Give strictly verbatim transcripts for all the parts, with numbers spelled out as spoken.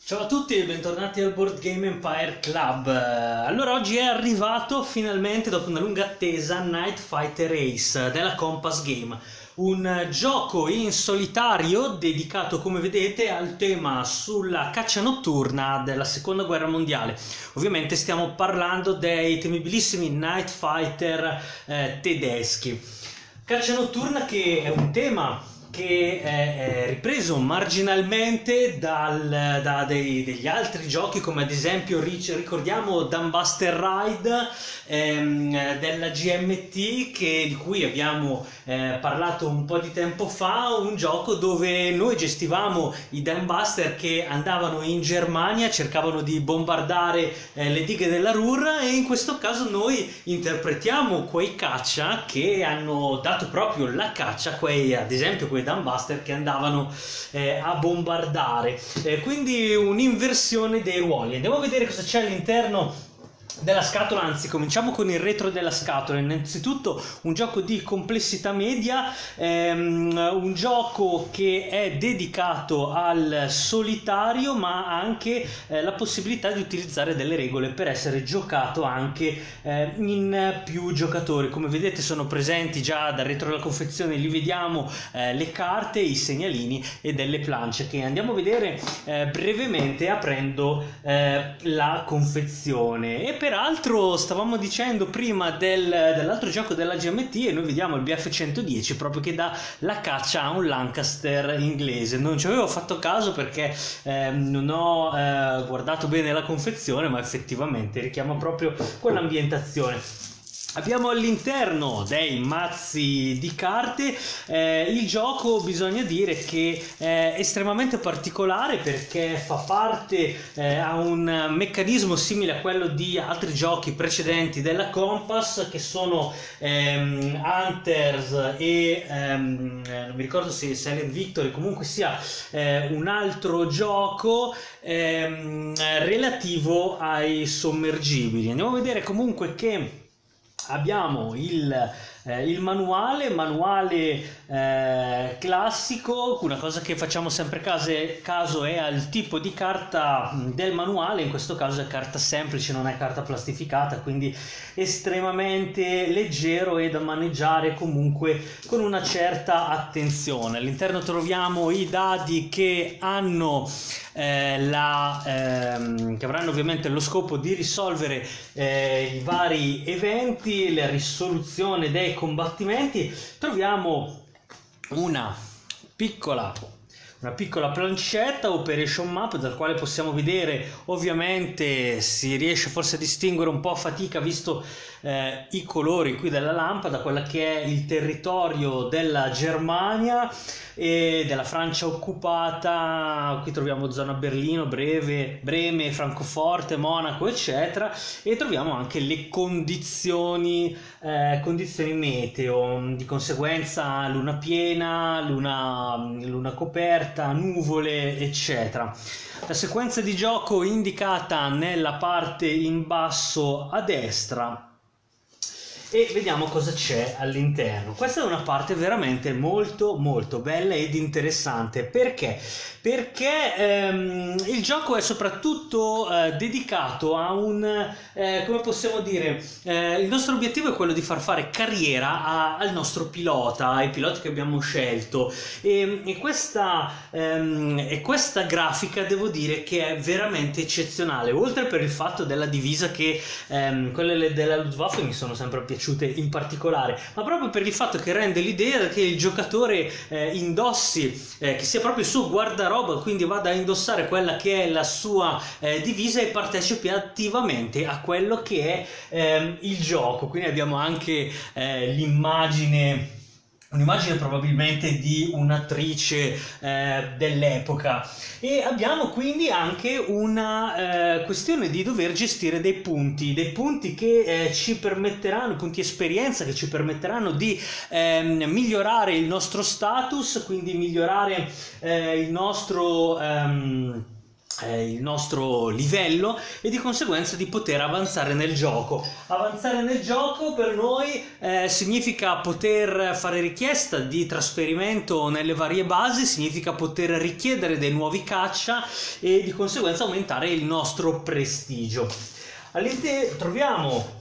Ciao a tutti e bentornati al Board Game Empire Club. Allora, oggi è arrivato finalmente, dopo una lunga attesa, Night Fighter Ace della Compass Game, un gioco in solitario dedicato, come vedete, al tema sulla caccia notturna della seconda guerra mondiale. Ovviamente stiamo parlando dei temibilissimi Night Fighter eh, tedeschi. Caccia notturna che è un tema che è ripreso marginalmente dal, da dei, degli altri giochi, come ad esempio ricordiamo Dambuster Ride ehm, della G M T, che, di cui abbiamo eh, parlato un po' di tempo fa, un gioco dove noi gestivamo i Dambuster che andavano in Germania, cercavano di bombardare eh, le dighe della Ruhr, e in questo caso noi interpretiamo quei caccia che hanno dato proprio la caccia, quei, ad esempio quei Dambuster che andavano eh, a bombardare, eh, quindi un'inversione dei ruoli. Andiamo a vedere cosa c'è all'interno della scatola, anzi cominciamo con il retro della scatola. Innanzitutto un gioco di complessità media, ehm, un gioco che è dedicato al solitario, ma ha anche eh, la possibilità di utilizzare delle regole per essere giocato anche eh, in più giocatori. Come vedete sono presenti già dal retro della confezione, li vediamo, eh, le carte, i segnalini e delle planche che andiamo a vedere eh, brevemente aprendo eh, la confezione. E peraltro stavamo dicendo prima del, dell'altro gioco della G M T, e noi vediamo il B F centodieci proprio che dà la caccia a un Lancaster inglese. Non ci avevo fatto caso perché eh, non ho eh, guardato bene la confezione, ma effettivamente richiama proprio quell'ambientazione. Abbiamo all'interno dei mazzi di carte. Eh, il gioco, bisogna dire che è estremamente particolare perché fa parte, eh, ha un meccanismo simile a quello di altri giochi precedenti della Compass, che sono ehm, Hunters e ehm, non mi ricordo se Silent Victory, comunque sia eh, un altro gioco ehm, relativo ai sommergibili. Andiamo a vedere comunque che abbiamo il, eh, il manuale, manuale eh, classico. Una cosa che facciamo sempre case, caso è al tipo di carta del manuale, in questo caso è carta semplice, non è carta plastificata, quindi estremamente leggero e da maneggiare comunque con una certa attenzione. All'interno troviamo i dadi che hanno Eh, la, ehm, che avranno ovviamente lo scopo di risolvere eh, i vari eventi, la risoluzione dei combattimenti. Troviamo una piccola una piccola plancetta Operation Map, dal quale possiamo vedere, ovviamente si riesce forse a distinguere un po' a fatica visto eh, i colori qui della lampada, quella che è il territorio della Germania e della Francia occupata. Qui troviamo zona Berlino, Breve, Breme, Francoforte, Monaco eccetera, e troviamo anche le condizioni eh, condizioni meteo, di conseguenza luna piena, luna, luna coperta, nuvole eccetera. La sequenza di gioco indicata nella parte in basso a destra, e vediamo cosa c'è all'interno. Questa è una parte veramente molto molto bella ed interessante. Perché? Perché ehm, il gioco è soprattutto eh, dedicato a un, eh, come possiamo dire, eh, il nostro obiettivo è quello di far fare carriera a, al nostro pilota, ai piloti che abbiamo scelto, e, e, questa, ehm, e questa grafica devo dire che è veramente eccezionale, oltre per il fatto della divisa che ehm, quelle della Luftwaffe mi sono sempre piaciute in particolare, ma proprio per il fatto che rende l'idea che il giocatore eh, indossi, eh, che sia proprio il suo guardaroba, quindi vada a indossare quella che è la sua eh, divisa e partecipi attivamente a quello che è eh, il gioco. Quindi abbiamo anche eh, l'immagine un'immagine probabilmente di un'attrice eh, dell'epoca, e abbiamo quindi anche una eh, questione di dover gestire dei punti, dei punti che eh, ci permetteranno, punti esperienza che ci permetteranno di eh, migliorare il nostro status, quindi migliorare eh, il nostro ehm, il nostro livello e di conseguenza di poter avanzare nel gioco. Avanzare nel gioco per noi eh, significa poter fare richiesta di trasferimento nelle varie basi, significa poter richiedere dei nuovi caccia e di conseguenza aumentare il nostro prestigio. All'interno troviamo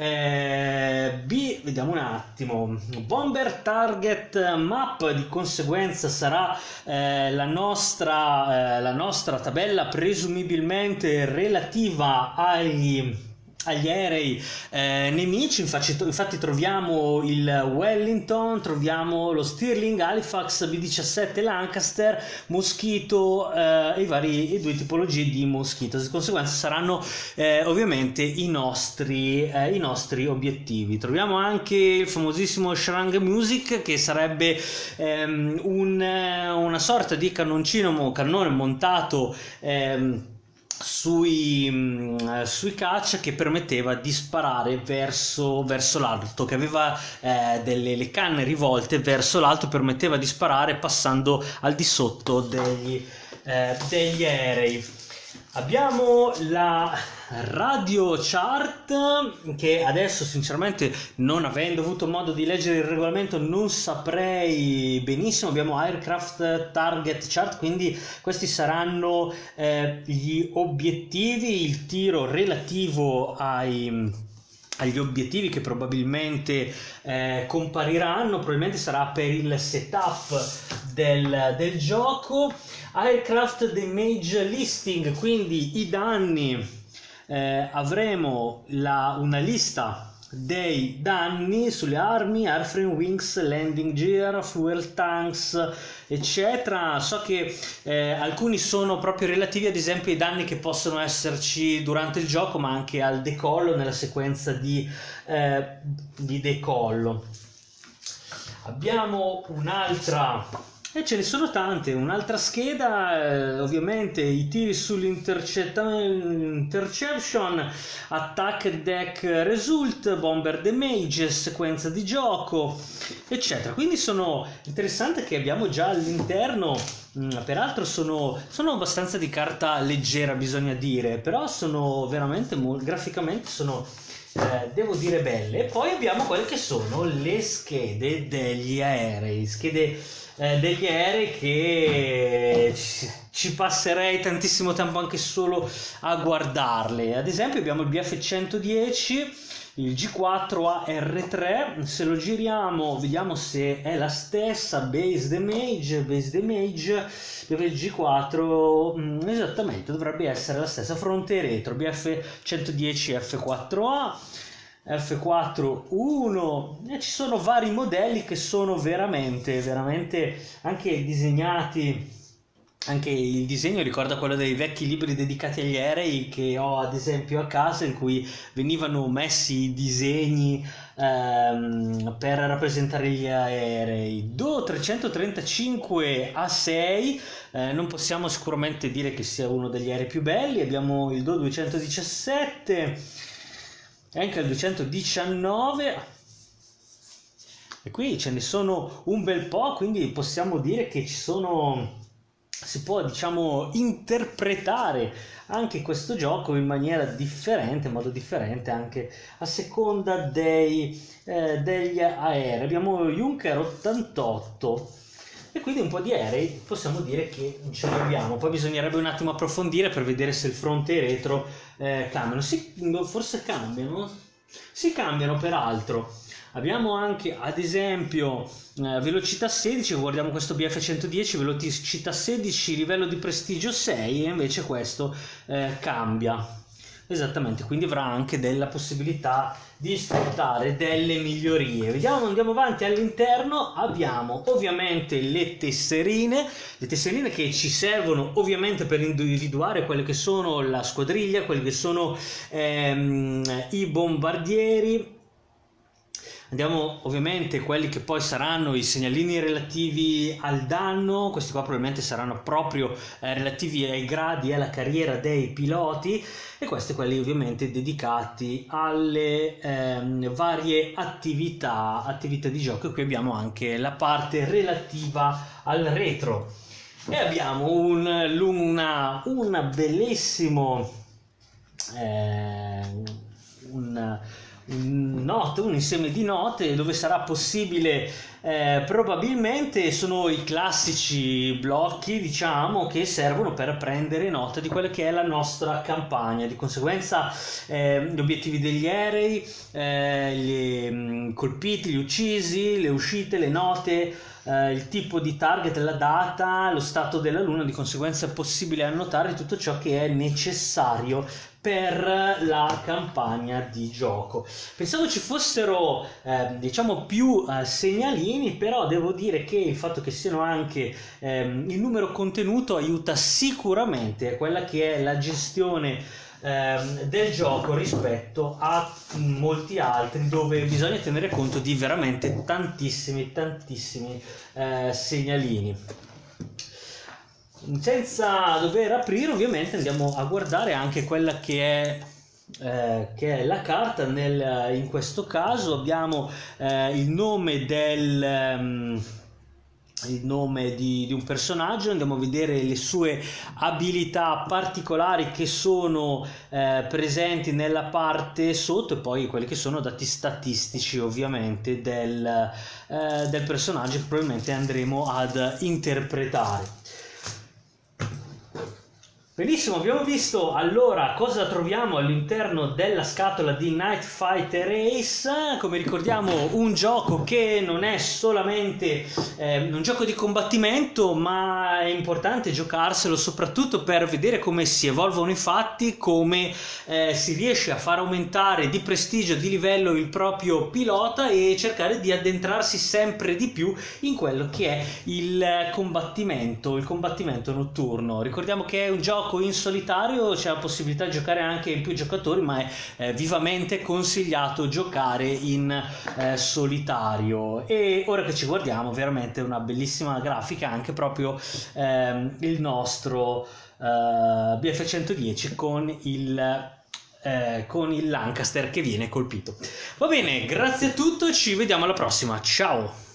Eh, B, vediamo un attimo, Bomber Target Map, di conseguenza sarà eh, la, nostra, eh, la nostra tabella presumibilmente relativa agli agli aerei eh, nemici. Infatti, infatti troviamo il Wellington, troviamo lo Stirling, Halifax, B diciassette Lancaster, Mosquito eh, e i vari e due tipologie di Mosquito. Di conseguenza saranno eh, ovviamente i nostri, eh, i nostri obiettivi. Troviamo anche il famosissimo Shrang Music, che sarebbe ehm, un, una sorta di cannoncino, cannone montato ehm, Sui, mh, sui caccia, che permetteva di sparare verso, verso l'alto, che aveva eh, delle le canne rivolte verso l'alto, permetteva di sparare passando al di sotto degli, eh, degli aerei. Abbiamo la radio chart, che adesso sinceramente, non avendo avuto modo di leggere il regolamento, non saprei benissimo. Abbiamo aircraft target chart, quindi questi saranno eh, gli obiettivi, il tiro relativo ai agli obiettivi che probabilmente eh, compariranno, probabilmente sarà per il setup del, del gioco. Aircraft damage listing, quindi i danni, eh, avremo la, una lista dei danni sulle armi, airframe, wings, landing gear, fuel tanks, eccetera. So che eh, alcuni sono proprio relativi ad esempio ai danni che possono esserci durante il gioco, ma anche al decollo, nella sequenza di, eh, di decollo. Abbiamo un'altra, e ce ne sono tante, un'altra scheda, eh, ovviamente i tiri sull'interception, attack deck result, bomber damage, sequenza di gioco, eccetera. Quindi sono interessante che abbiamo già all'interno, mh, peraltro sono, sono abbastanza di carta leggera, bisogna dire, però sono veramente, graficamente sono, eh, devo dire, belle. E poi abbiamo quelle che sono le schede degli aerei, schede Eh, degli aerei che ci, ci passerei tantissimo tempo anche solo a guardarle. Ad esempio abbiamo il B F centodieci, il G quattro A R tre, se lo giriamo vediamo se è la stessa, base damage, base damage, il G quattro mh, esattamente dovrebbe essere la stessa, fronte e retro, B F centodieci F quattro A, F quattro uno, e ci sono vari modelli che sono veramente veramente anche disegnati, anche il disegno ricorda quello dei vecchi libri dedicati agli aerei che ho ad esempio a casa, in cui venivano messi i disegni ehm, per rappresentare gli aerei. Do trecentotrentacinque A sei, eh, non possiamo sicuramente dire che sia uno degli aerei più belli. Abbiamo il Do duecentodiciassette, anche il duecentodiciannove, e qui ce ne sono un bel po', quindi possiamo dire che ci sono, si può diciamo interpretare anche questo gioco in maniera differente, in modo differente anche a seconda dei, eh, degli aerei. Abbiamo Junker ottantotto, e quindi un po' di aerei possiamo dire che ce ne abbiamo. Poi bisognerebbe un attimo approfondire per vedere se il fronte e il retro eh, cambiano. Sì, forse cambiano, si cambiano peraltro. Abbiamo anche ad esempio eh, velocità sedici, guardiamo questo B F centodieci, velocità sedici, livello di prestigio sei, e invece questo eh, cambia. Esattamente, quindi avrà anche della possibilità di sfruttare delle migliorie. Vediamo, andiamo avanti. All'interno abbiamo ovviamente le tesserine, le tesserine che ci servono ovviamente per individuare quelle che sono la squadriglia, quelli che sono ehm, i bombardieri. Andiamo ovviamente quelli che poi saranno i segnalini relativi al danno, questi qua probabilmente saranno proprio eh, relativi ai gradi e alla carriera dei piloti, e questi quelli ovviamente dedicati alle ehm, varie attività, attività di gioco. E qui abbiamo anche la parte relativa al retro. E abbiamo un, una, una bellissimo eh, un, un, note, un insieme di note dove sarà possibile eh, probabilmente sono i classici blocchi, diciamo, che servono per prendere nota di quella che è la nostra campagna. Di conseguenza eh, gli obiettivi degli aerei, eh, gli mh, colpiti, gli uccisi, le uscite, le note, Uh, il tipo di target, la data, lo stato della luna. Di conseguenza è possibile annotare tutto ciò che è necessario per la campagna di gioco. Pensavo ci fossero eh, diciamo più eh, segnalini, però devo dire che il fatto che siano anche eh, il numero contenuto aiuta sicuramente a quella che è la gestione del gioco rispetto a molti altri dove bisogna tenere conto di veramente tantissimi tantissimi eh, segnalini. Senza dover aprire, ovviamente andiamo a guardare anche quella che è Eh, che è la carta. Nel, in questo caso abbiamo eh, il nome del um, il nome di, di un personaggio, andiamo a vedere le sue abilità particolari che sono eh, presenti nella parte sotto, e poi quelli che sono dati statistici ovviamente del, eh, del personaggio che probabilmente andremo ad interpretare. Benissimo, abbiamo visto allora cosa troviamo all'interno della scatola di Night Fighter Ace. Come ricordiamo, un gioco che non è solamente eh, un gioco di combattimento, ma è importante giocarselo soprattutto per vedere come si evolvono i fatti, come eh, si riesce a far aumentare di prestigio, di livello il proprio pilota e cercare di addentrarsi sempre di più in quello che è il combattimento, il combattimento notturno. Ricordiamo che è un gioco in solitario, c'è la possibilità di giocare anche in più giocatori, ma è eh, vivamente consigliato giocare in eh, solitario. E ora che ci guardiamo, veramente una bellissima grafica, anche proprio ehm, il nostro eh, B F centodieci con il eh, con il Lancaster che viene colpito. Va bene, grazie a tutti, ci vediamo alla prossima, ciao!